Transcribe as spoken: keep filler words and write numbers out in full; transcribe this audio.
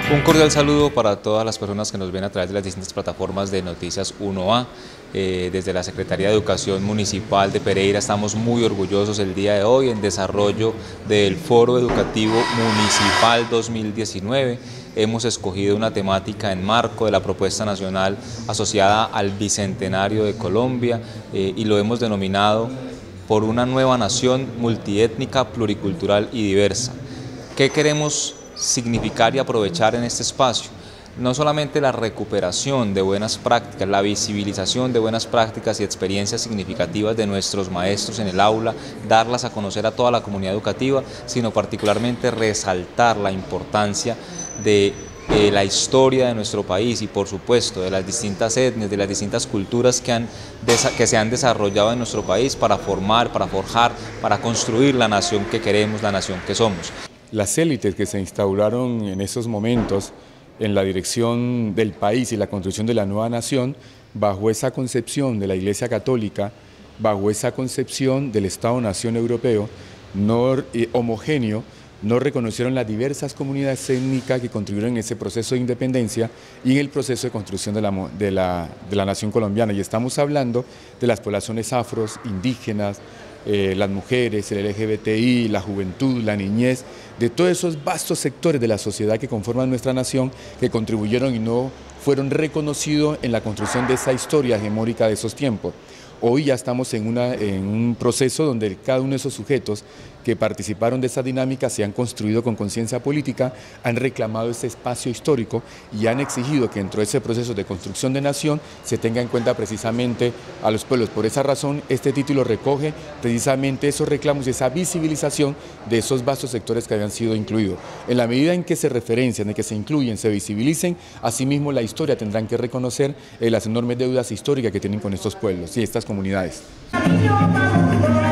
Un cordial saludo para todas las personas que nos ven a través de las distintas plataformas de Noticias uno A. Eh, desde la Secretaría de Educación Municipal de Pereira estamos muy orgullosos el día de hoy en desarrollo del Foro Educativo Municipal dos mil diecinueve. Hemos escogido una temática en marco de la propuesta nacional asociada al Bicentenario de Colombia eh, y lo hemos denominado por una nueva nación multiétnica, pluricultural y diversa. ¿Qué queremos significar y aprovechar en este espacio? No solamente la recuperación de buenas prácticas, la visibilización de buenas prácticas y experiencias significativas de nuestros maestros en el aula, darlas a conocer a toda la comunidad educativa, sino particularmente resaltar la importancia de eh, la historia de nuestro país y por supuesto de las distintas etnias, de las distintas culturas que, han, que se han desarrollado en nuestro país para formar, para forjar, para construir la nación que queremos, la nación que somos. Las élites que se instauraron en esos momentos en la dirección del país y la construcción de la nueva nación, bajo esa concepción de la Iglesia Católica, bajo esa concepción del Estado-Nación europeo, no eh, homogéneo, no reconocieron las diversas comunidades étnicas que contribuyeron en ese proceso de independencia y en el proceso de construcción de la, de la, de la nación colombiana. Y estamos hablando de las poblaciones afros, indígenas, Eh, las mujeres, el L G B T I, la juventud, la niñez, de todos esos vastos sectores de la sociedad que conforman nuestra nación, que contribuyeron y no fueron reconocidos en la construcción de esa historia hegemónica de esos tiempos. Hoy ya estamos en, una, en un proceso donde cada uno de esos sujetos que participaron de esa dinámica se han construido con conciencia política, han reclamado ese espacio histórico y han exigido que dentro de ese proceso de construcción de nación se tenga en cuenta precisamente a los pueblos. Por esa razón, este título recoge precisamente esos reclamos y esa visibilización de esos vastos sectores que habían sido incluidos. En la medida en que se referencian, en que se incluyen, se visibilicen, asimismo la historia tendrán que reconocer eh, las enormes deudas históricas que tienen con estos pueblos y estas comunidades.